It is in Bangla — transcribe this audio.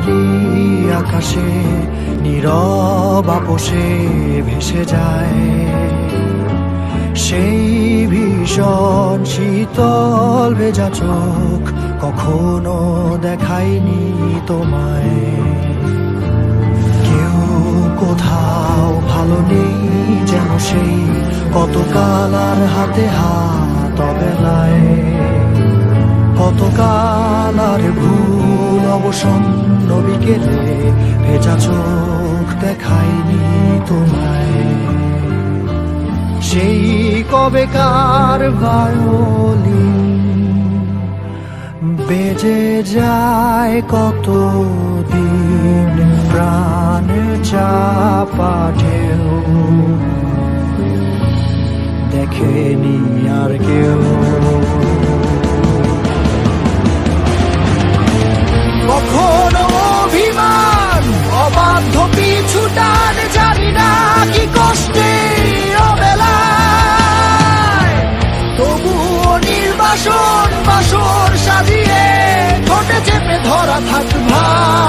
বাড়ি আকাশে নীরব আপোষে ভেসে যায়। সেই ভীষণ শীতল ভেজা চোখ কখনো দেখায়নি তোমায়। কেউ কোথাও ভালো নেই যেন সেই কতকাল আর হাতে হাত অবেলায়। কতকাল আর ভুল অবসন্ন বিকেলে ভেজা চোখ দেখায়নি তোমায়। সেই কবেকার ভায়োলিন বেজে যায় কতদিন প্রাণ চাপা ঢেউ দেখেনি আর কেউ। কখনো অভিমান অবাধ্য পিছু টান জানি না কি কষ্টে অবেলায়, তবুও নির্বাসন বাসর সাজিয়ে ঠোঁটে চেপে ধরা থাক ভাই।